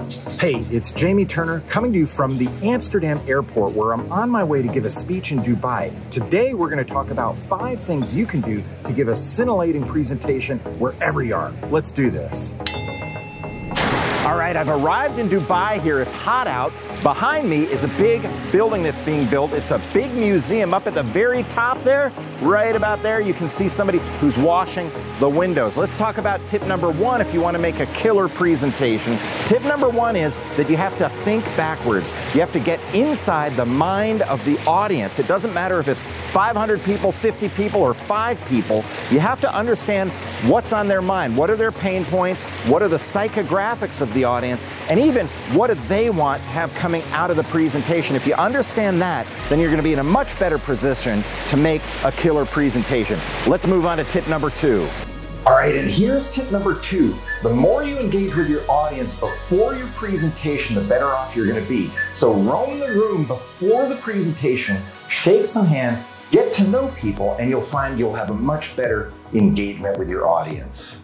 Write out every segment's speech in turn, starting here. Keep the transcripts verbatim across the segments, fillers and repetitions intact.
Hey, it's Jamie Turner coming to you from the Amsterdam airport where I'm on my way to give a speech in Dubai. Today we're going to talk about five things you can do to give a scintillating presentation wherever you are. Let's do this. All right, I've arrived in Dubai here. It's hot out. Behind me is a big building that's being built. It's a big museum up at the very top there. Right about there, you can see somebody who's washing the windows. Let's talk about tip number one if you want to make a killer presentation. Tip number one is that you have to think backwards. You have to get inside the mind of the audience. It doesn't matter if it's five hundred people, fifty people, or five people. You have to understand what's on their mind. What are their pain points? What are the psychographics of the audience? And even what do they want to have coming out of the presentation? If you understand that, then you're going to be in a much better position to make a killer presentation. Let's move on to tip number two. All right, and here's tip number two. The more you engage with your audience before your presentation, the better off you're going to be. So roam the room before the presentation, shake some hands, get to know people, and you'll find you'll have a much better engagement with your audience.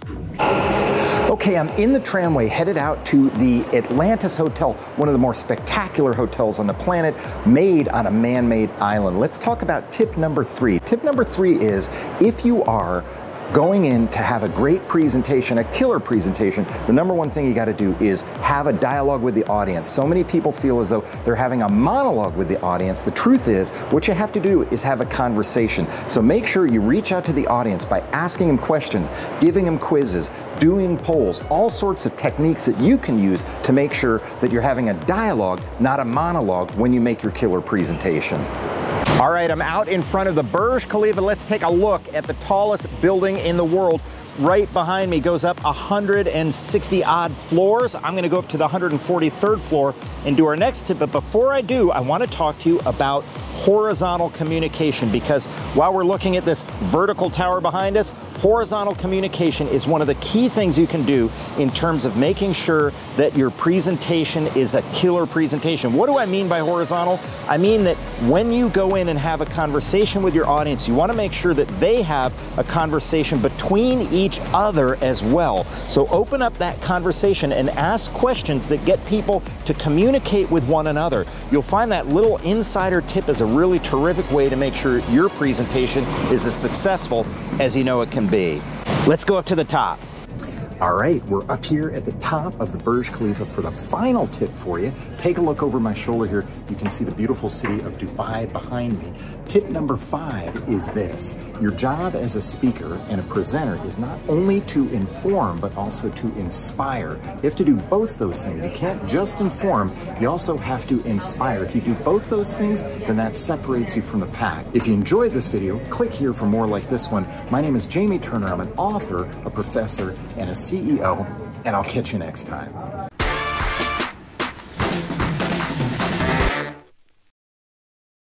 Okay, I'm in the tramway headed out to the Atlantis Hotel, one of the more spectacular hotels on the planet, made on a man-made island. Let's talk about tip number three. Tip number three is if you are going in to have a great presentation, a killer presentation, the number one thing you got to do is have a dialogue with the audience. So many people feel as though they're having a monologue with the audience. The truth is, what you have to do is have a conversation. So make sure you reach out to the audience by asking them questions, giving them quizzes, doing polls, all sorts of techniques that you can use to make sure that you're having a dialogue, not a monologue, when you make your killer presentation. All right, I'm out in front of the Burj Khalifa. Let's take a look at the tallest building in the world. Right behind me goes up one hundred sixty odd floors. I'm gonna go up to the one hundred forty-third floor and do our next tip. But before I do, I wanna talk to you about horizontal communication, because while we're looking at this vertical tower behind us, horizontal communication is one of the key things you can do in terms of making sure that your presentation is a killer presentation. What do I mean by horizontal? I mean that when you go in and have a conversation with your audience, you wanna make sure that they have a conversation between each other as well. So open up that conversation and ask questions that get people to communicate with one another. You'll find that little insider tip is a really terrific way to make sure your presentation is as successful as you know it can be. Let's go up to the top. All right, we're up here at the top of the Burj Khalifa for the final tip for you. Take a look over my shoulder here. You can see the beautiful city of Dubai behind me. Tip number five is this. Your job as a speaker and a presenter is not only to inform, but also to inspire. You have to do both those things. You can't just inform, you also have to inspire. If you do both those things, then that separates you from the pack. If you enjoyed this video, click here for more like this one. My name is Jamie Turner. I'm an author, a professor, and a C E O, and I'll catch you next time.